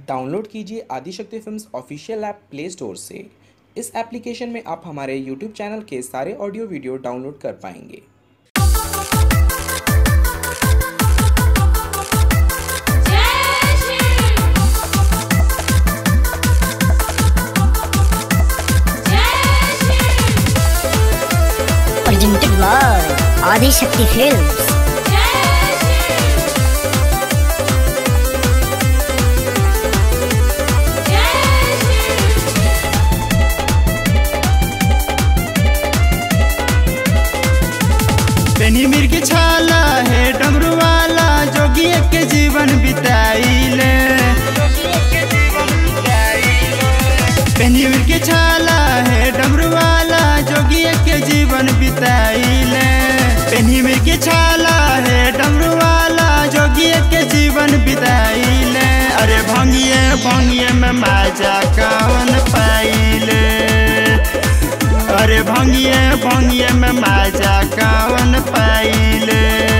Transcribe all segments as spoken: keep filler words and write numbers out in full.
Download कीजिए Adishakti films official app play store से। इस एप्लीकेशन में आप हमारे यूट्यूब चैनल के सारे ऑडियो वीडियो डाउनलोड कर पाएंगे। Presented by Adishakti films. पेनी मिर्गी छाला है डमरू वाला जोगी के जीवन बिताइले। पेनी मिर्गी छाला है डमरू वाला जोगी के जीवन बिताइले। पेनी मिर्गी छाला है डमरू वाला जोगी के जीवन बिताइले। अरे भंगिए भंगिए में माजा कौन पाइले। अरे भंगिए भंगिए में माजा कौन पाइले।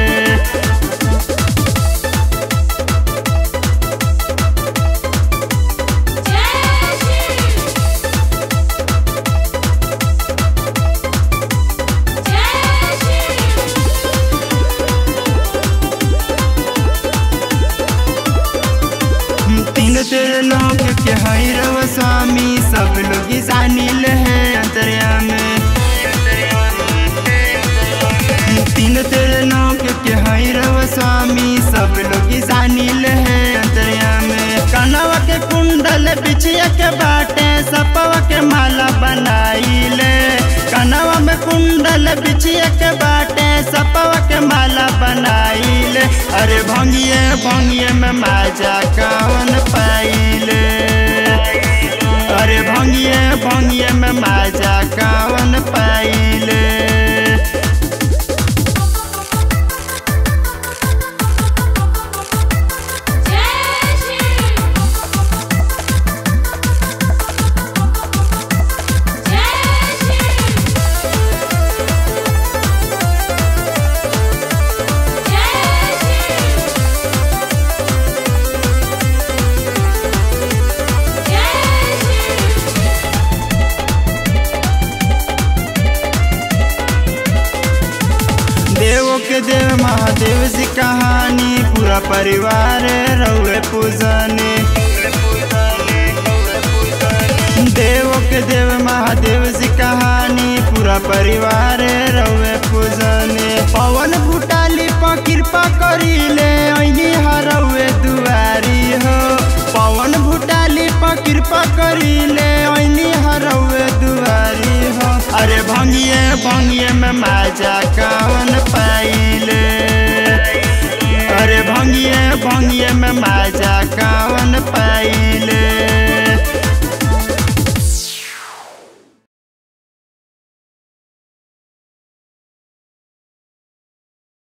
तीन तेरे लोग के हैरव स्वामी सब लोग जानिल है अंतरिया में। तीन तेरे लोग के हैरव स्वामी सब लोग जानिल है अंतरिया में। कनवा के कुंडल बिछिया के बाटे सपवा के माला बनाइले। कनवा में कुंडल बिछिया के बाटे सपवा के माला बनाइले। अरे भंगिए भंगिए में माजा कौन पाइले। अरे भंगिए भंगिए में माजा कौन पाइले। देवों के देव महादेव जी कहानी पूरा परिवार रहुए पूजने। देवों के देव महादेव जी कहानी पूरा परिवार रहुए पूजने। पवन भूटाली पर कृपा करीले ऐनी हरवे दुआरी हो। पवन भूटाली पर कृपा करीले ऐनी हरवे दुआरी हो। अरे भंगिए भंगिए में माजा कौन पाइले। अरे भंगिए भंगिए में माजा कौन पाइले।